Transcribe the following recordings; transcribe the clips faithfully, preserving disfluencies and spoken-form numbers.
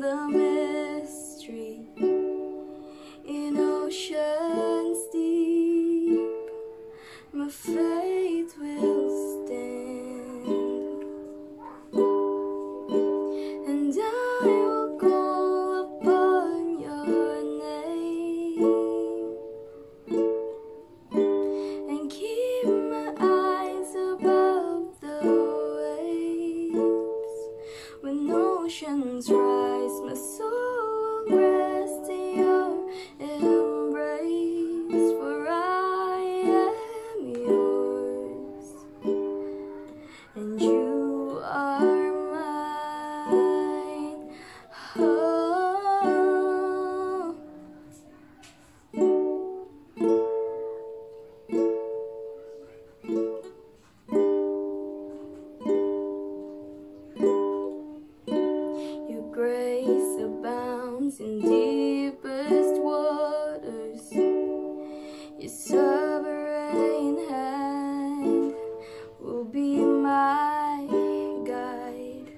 the mystery in oceans deep. My faith will stand, and I will call upon your name and keep my eyes above the waves. When oceans rise, my soul will rest in your embrace, for I am yours and you are mine. Oh. Your grace abounds in deepest waters. Your sovereign hand will be my guide.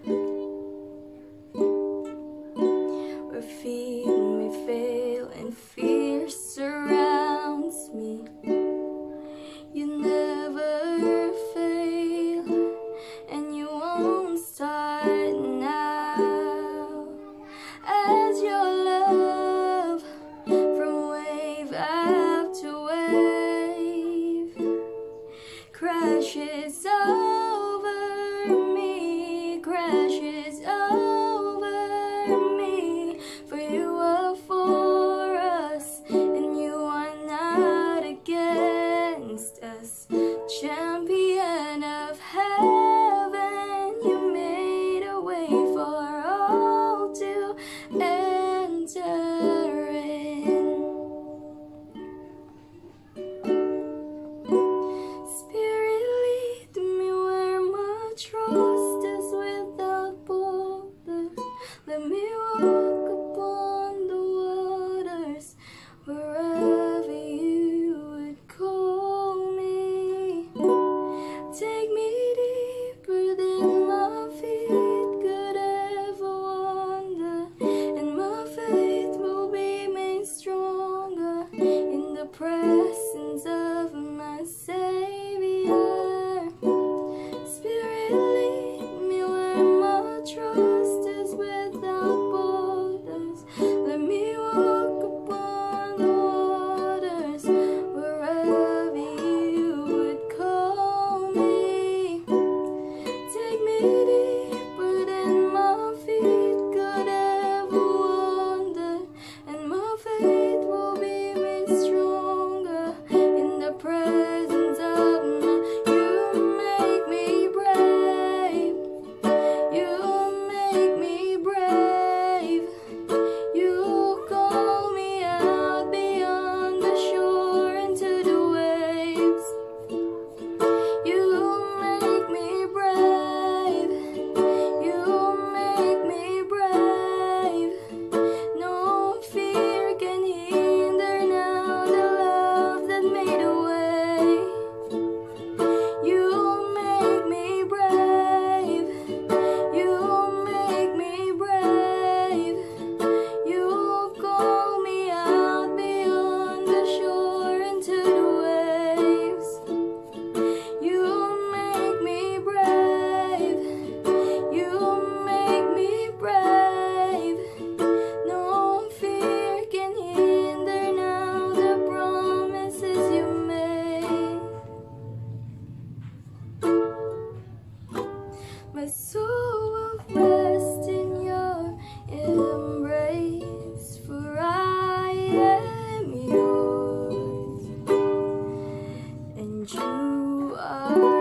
Where feet may fail and fear surrounds me, you never fail, and you won't start now. As your love from wave after wave crashes over me, crashes over me, for you are for us and you are not against us. Champion of heaven, you made a way for all to enter in. Spirit, lead me where my trust is without borders. Let me walk upon the waters wherever you would call me. Take me deeper than my feet could ever wander, and my faith will be made stronger in the presence of my Savior. Spirit, lead me where my trust is without borders. Let me walk upon the waters wherever you would call me. Take me deeper than my feet could ever wander, and my faith will be made stronger in the presence of my. You make me brave, you make me brave, you call me out beyond the shore into the waves. You make me brave, you make me brave. No fear can hinder now the love that made a way. You make me brave, you make me brave. You call me out beyond the shore into the waves. You make me brave, you make me brave. No fear can hinder now the promises you made. My soul will rest in your embrace, for I am yours and you are